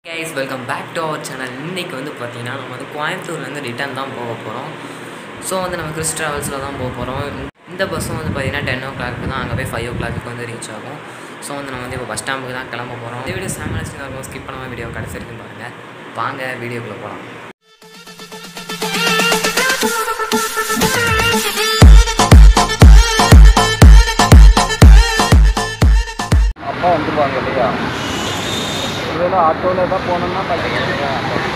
guys, welcome back to our channel. இன்னைக்கு வந்து பார்த்தீங்கன்னா நம்ம வந்து கோயம்புத்தூர்லேருந்து ரிட்டர்ன் தான் போக போகிறோம். ஸோ வந்து நம்ம கிறிஸ் ட்ராவல்ஸில் தான் போக போகிறோம். இந்த பஸ்ஸும் வந்து பார்த்தீங்கன்னா 10 o'clock தான், அங்கே போய் 5 o'clock வந்து ரீச் ஆகும். ஸோ வந்து நம்ம வந்து இப்போ பஸ் ஸ்டாம்புக்கு தான் கிளம்ப போகிறோம். இந்த வீடியோ சாமரஸ்டிங்காக இருக்கும், ஸ்கிப் பண்ணாமல் வீடியோ கடைசி வரைக்கும் பாருங்கள். வாங்க வீடியோக்குள்ளே போகலாம். அப்பா வந்துடுவாங்க இல்லையா? இதெல்லாம் ஆட்டோவில் தான் போனோம்னா பார்த்தீங்கன்னா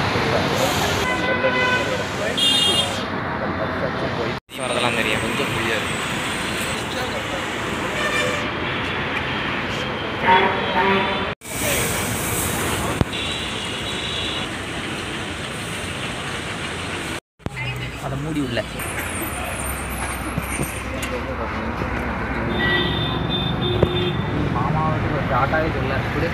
போய் வரதெல்லாம் தெரியும், கொஞ்சம் ஃப்ரீயாக இருக்கும். அதை மூடி உள்ள மாமாவுக்கு ஒரு டாட்டாவே சொல்ல இப்படி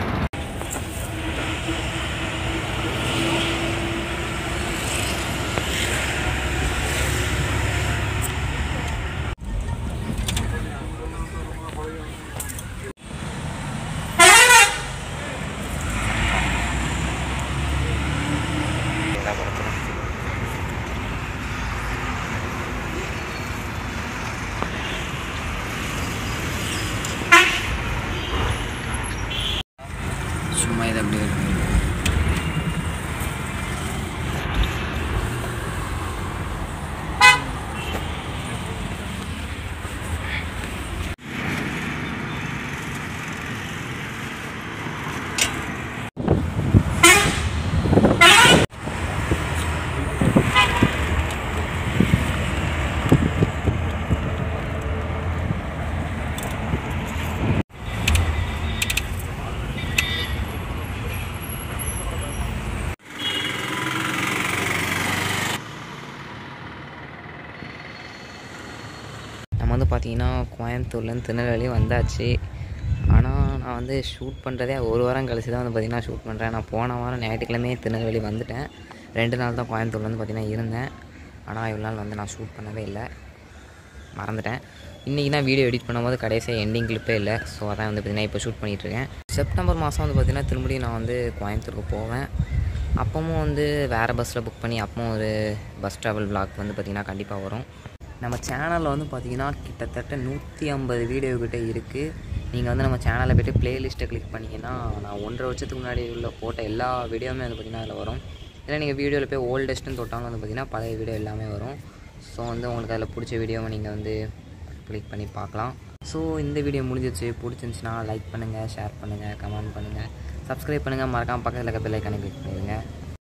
சும்மா இது அப்படி இருக்கு. நம்ம வந்து பார்த்தீங்கன்னா கோயம்புத்தூர்லேருந்து திருநெல்வேலி வந்தாச்சு. ஆனால் நான் வந்து ஷூட் பண்ணுறதே ஒரு வாரம் கழிச்சு தான் வந்து பார்த்திங்கன்னா ஷூட் பண்ணுறேன். நான் போன வாரம் ஞாயிற்றுக்கிழமையே திருநெல்வேலி வந்துட்டேன். 2 நாள் தான் கோயம்புத்தூர்ல வந்து பார்த்திங்கன்னா இருந்தேன். ஆனால் இவ்வளோ நாள் வந்து நான் ஷூட் பண்ணவே இல்லை, மறந்துட்டேன். இன்றைக்கி தான் வீடியோ எடிட் பண்ணும்போது கடைசியாக எண்டிங் கிளிப்பே இல்லை. ஸோ அதான் வந்து பார்த்திங்கன்னா இப்போ ஷூட் பண்ணிகிட்ருக்கேன். செப்டம்பர் மாதம் வந்து பார்த்திங்கன்னா திரும்பி நான் வந்து கோயம்புத்தூருக்கு போவேன். அப்பவும் வந்து வேறு பஸ்ஸில் புக் பண்ணி அப்பவும் ஒரு பஸ் ட்ராவல் விளாக் வந்து பார்த்திங்கன்னா கண்டிப்பாக வரும். நம்ம சேனலில் வந்து பார்த்திங்கன்னா கிட்டத்தட்ட 150 வீடியோ கிட்டே இருக்குது. நீங்கள் வந்து நம்ம சேனலில் போய்ட்டு ப்ளேலிஸ்ட்டை கிளிக் பண்ணிங்கன்னா நான் 1.5 வருஷத்துக்கு முன்னாடி உள்ள போட்ட எல்லா வீடியோவுமே வந்து பார்த்திங்கன்னா அதில் வரும். இல்லை நீங்கள் வீடியோவில் போய் ஓல்டஸ்ட்டுன்னு தொட்டாலும் வந்து பார்த்திங்கன்னா பழைய வீடியோ எல்லாமே வரும். ஸோ வந்து உங்களுக்கு அதில் பிடிச்ச வீடியோவை நீங்கள் வந்து கிளிக் பண்ணி பார்க்கலாம். ஸோ இந்த வீடியோ முடிஞ்சிச்சு. பிடிச்சிருந்துச்சின்னா லைக் பண்ணுங்கள், ஷேர் பண்ணுங்கள், கமெண்ட் பண்ணுங்கள், சப்ஸ்கிரைப் பண்ணுங்கள், மறக்காமல் பக்கத்தில் இருக்க பெல் ஐக்கானை கிளிக் பண்ணிடுங்க.